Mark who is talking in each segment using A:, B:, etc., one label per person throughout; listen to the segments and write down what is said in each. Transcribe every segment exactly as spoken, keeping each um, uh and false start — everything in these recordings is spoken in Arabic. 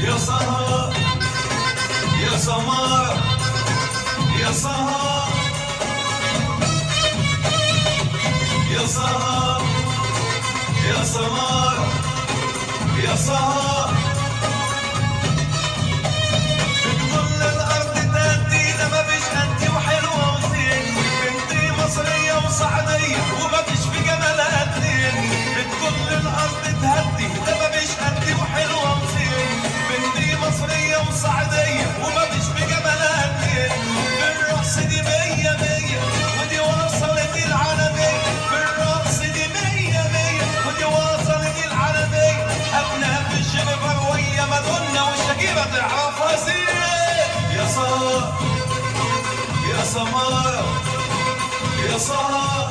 A: يا سهر يا سمارة يا سهر يا سهر يا سمارة يا سهر بتقول الأرض تهدي ده مفيش أنتي وحلوة وزين بنتي مصرية وصعيدية ومفيش في جمالها اتنين بتقول الأرض تهدي ده مفيش أنتي وحلوة وزين بنتي مصرية وصعيدية ومفيش في جمالها اتنين في الرقص دي مية مية ودي وصلت العالمية في الرقص دي مية مية ودي وصلت العالمية أبناء في الجنيفر ويا مادونا والشكيبة تعرفها زين يا سهر يا سمارة يا سهر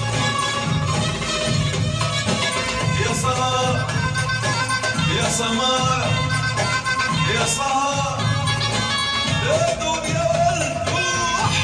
A: يا سهر يا سمارة يا سهر يا دنيا والروح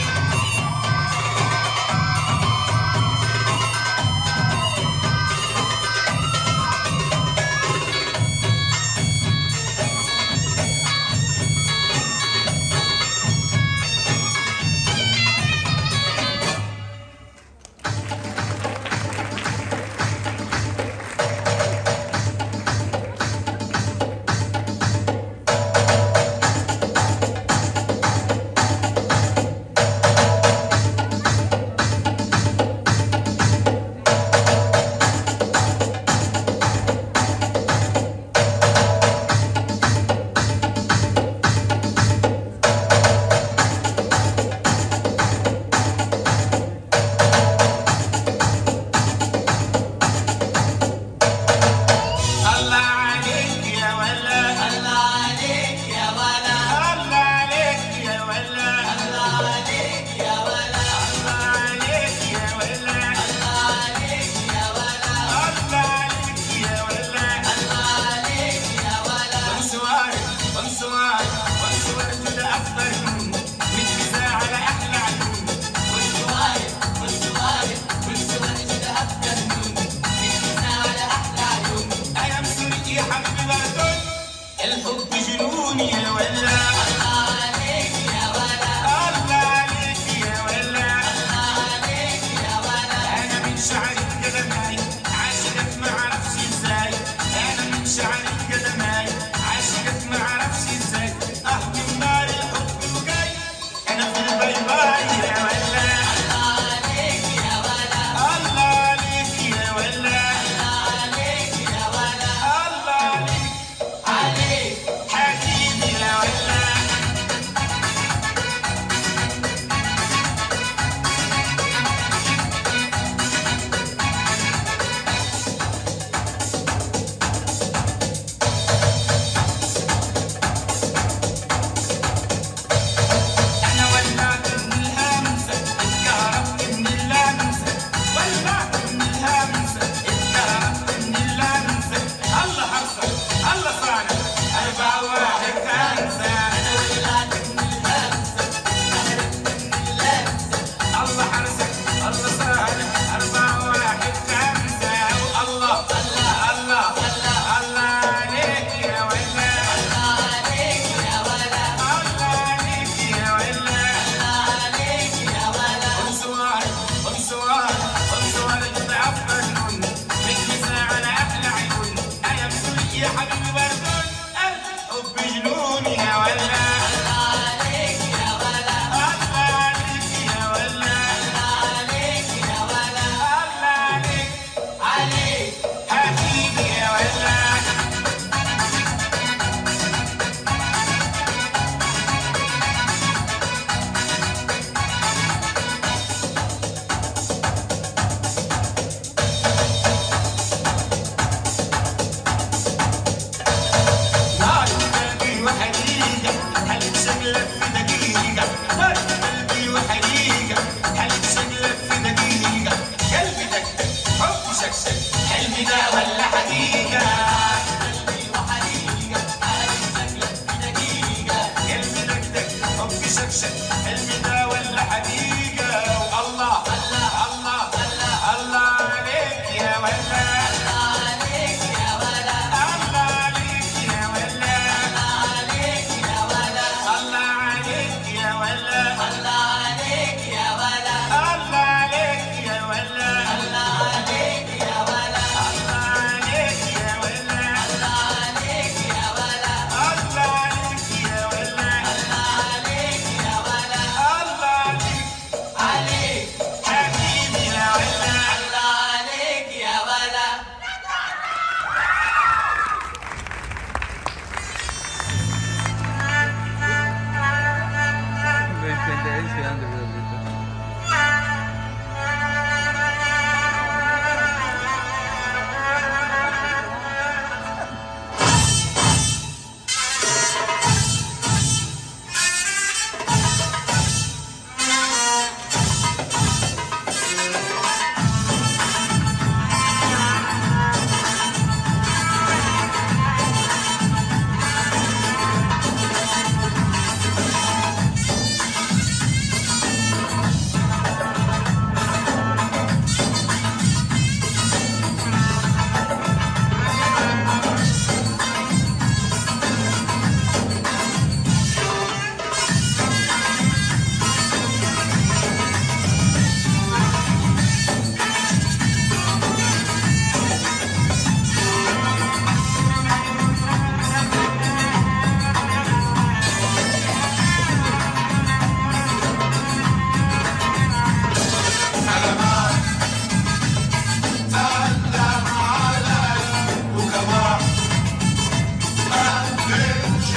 A: الحب جنوني يا ولا الله عليك يا ولا الله عليك يا ولا الله عليك يا ولا انا من شعرك قدماي عاشقك ما اعرفش ازاي انا من شعرك قدماي عاشقك ما اعرفش ازاي احكي نار الحب وجاي انا في الباي باي يا ولا الله عليك يا ولا الله عليك يا ولا الله عليك يا ولا الله عليك عليك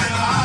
A: العالم